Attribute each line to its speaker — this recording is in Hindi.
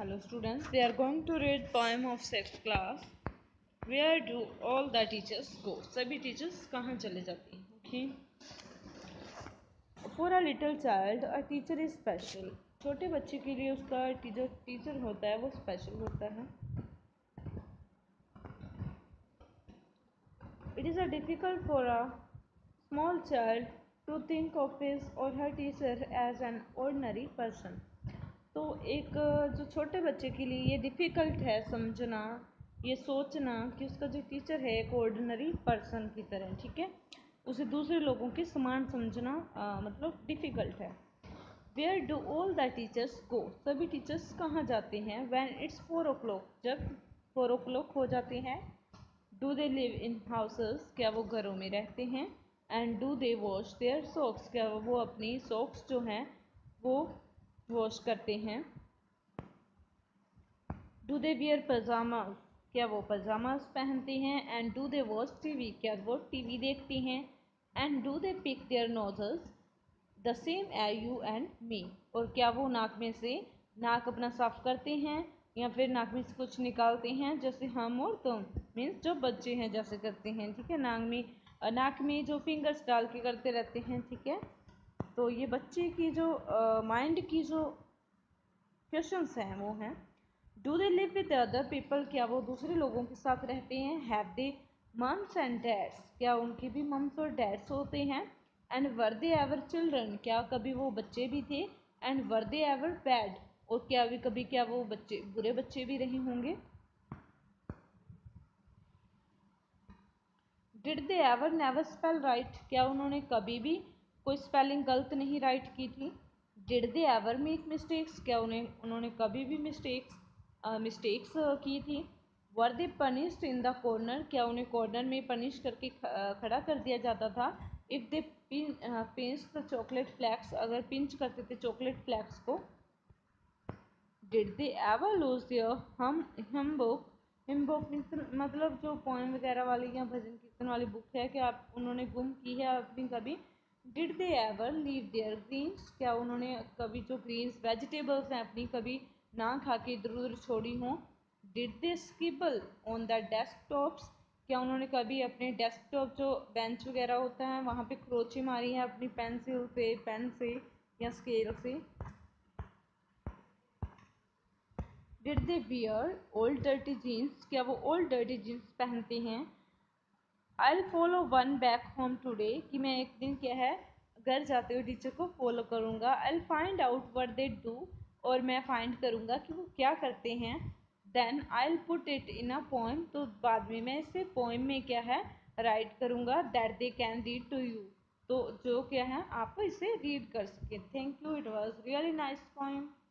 Speaker 1: Hello students, we are going to read poem of 6th class. Where do all the teachers go? सभी teachers कहाँ चले जाते हैं? Okay. For a little child, a teacher is special. छोटे बच्चे के लिए उसका टीचर होता है वो स्पेशल होता है. It is a difficult for a small child to think of his or her teacher as an ordinary person. तो एक जो छोटे बच्चे के लिए ये डिफ़िकल्ट है समझना, ये सोचना कि उसका जो टीचर है एक ऑर्डिनरी पर्सन की तरह, ठीक है, उसे दूसरे लोगों के समान समझना मतलब डिफ़िकल्ट है. Where do all the teachers go? सभी टीचर्स कहाँ जाते हैं? व्हेन इट्स 4 o'clock, जब 4 o'clock हो जाते हैं. Do they live in houses? क्या वो घरों में रहते हैं? And do they wash their socks? क्या वो अपनी सॉक्स जो हैं वो वॉश करते हैं? Do they wear pyjamas? क्या वो पजामाज पहनते हैं? And do they watch TV? क्या वो टीवी देखते हैं? And do they pick their noses the same as you and me? और क्या वो नाक में से नाक अपना साफ करते हैं या फिर नाक में से कुछ निकालते हैं जैसे हम और तुम, मीन्स जो बच्चे हैं जैसे करते हैं, ठीक है. नाक में जो फिंगर्स डाल के करते रहते हैं, ठीक है. तो ये बच्चे की जो माइंड की जो क्वेश्चंस हैं वो हैं. Do they live with other people? क्या वो दूसरे लोगों के साथ रहते हैं? Have they mums and dads? क्या उनके भी मम्स और डैड्स होते हैं? And were they ever children? क्या कभी वो बच्चे भी थे? And were they ever bad? और क्या भी कभी क्या वो बच्चे बुरे बच्चे भी रहे होंगे? Did they ever never spell right? क्या उन्होंने कभी भी कोई स्पेलिंग गलत नहीं राइट की थी? Did they ever make mistakes? क्या उन्होंने कभी भी मिस्टेक्स की थी? Were they punished in the corner? क्या उन्हें कॉर्नर में पनिश करके खड़ा कर दिया जाता था? If they pinch the chocolate flakes? अगर पिंच करते थे चॉकलेट फ्लैक्स को. Did they ever lose their hymn book? Hymn book मतलब जो पोएम वगैरह वाली या भजन कीर्तन वाली बुक है, क्या उन्होंने गुम की है अपनी कभी? Did they ever leave their greens? क्या उन्होंने कभी जो ग्रीन्स वेजिटेबल्स हैं अपनी कभी ना खा के इधर उधर छोड़ी हों? Did they scribble on the desktops? क्या उन्होंने कभी अपने डेस्कटॉप जो बेंच वगैरह होता है वहाँ पे खरोंची मारी है अपनी पेंसिल से, पेन से या स्केल से? Did they wear old dirty jeans? क्या वो ओल्ड डर्टी जीन्स पहनते हैं? I will follow one back home today? कि मैं एक दिन क्या है घर जाते हुए टीचर को फॉलो करूँगा. I will find out what they do? और मैं फाइंड करूँगा कि वो क्या करते हैं. Then I will put it in a poem? तो बाद में मैं इसे पोएम में क्या है राइट करूँगा. That they can read to you? तो जो क्या है आप इसे रीड कर सकें. Thank you. It was really nice poem.